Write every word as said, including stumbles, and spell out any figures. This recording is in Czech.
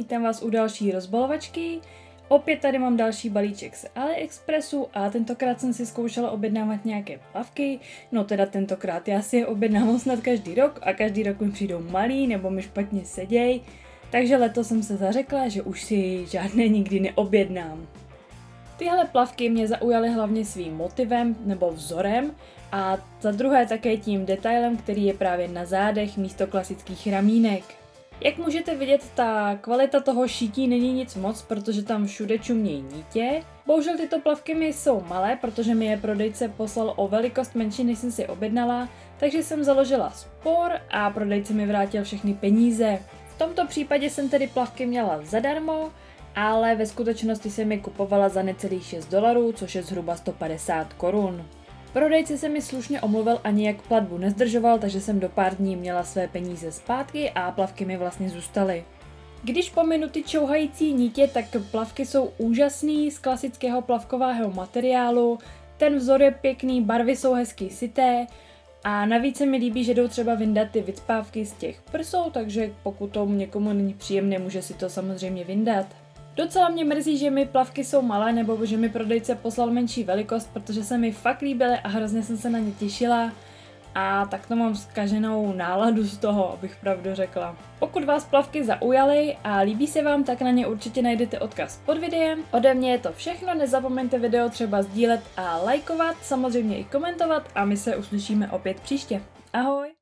vítám vás u další rozbalovačky. Opět tady mám další balíček z AliExpressu a tentokrát jsem si zkoušela objednávat nějaké plavky. No teda tentokrát, já si je objednávám snad každý rok a každý rok mi přijdou malý nebo mi špatně seděj. Takže letos jsem se zařekla, že už si žádné nikdy neobjednám. Tyhle plavky mě zaujaly hlavně svým motivem nebo vzorem a za druhé také tím detailem, který je právě na zádech místo klasických ramínek. Jak můžete vidět, ta kvalita toho šití není nic moc, protože tam všude čumějí nitě. Bohužel tyto plavky mi jsou malé, protože mi je prodejce poslal o velikost menší, než jsem si objednala, takže jsem založila spor a prodejce mi vrátil všechny peníze. V tomto případě jsem tedy plavky měla zadarmo, ale ve skutečnosti jsem je kupovala za necelých šest dolarů, což je zhruba sto padesát korun. Prodejce se mi slušně omluvil a nijak platbu nezdržoval, takže jsem do pár dní měla své peníze zpátky a plavky mi vlastně zůstaly. Když pominu ty čouhající nitě, tak plavky jsou úžasný, z klasického plavkového materiálu, ten vzor je pěkný, barvy jsou hezky syté a navíc se mi líbí, že jdou třeba vyndat ty vycpávky z těch prsou, takže pokud to někomu není příjemné, může si to samozřejmě vyndat. Docela mě mrzí, že mi plavky jsou malé, nebo že mi prodejce poslal menší velikost, protože se mi fakt líbily a hrozně jsem se na ně těšila. A tak to mám zkaženou náladu z toho, abych pravdu řekla. Pokud vás plavky zaujaly a líbí se vám, tak na ně určitě najdete odkaz pod videem. Ode mě je to všechno, nezapomeňte video třeba sdílet a lajkovat, samozřejmě i komentovat a my se uslyšíme opět příště. Ahoj!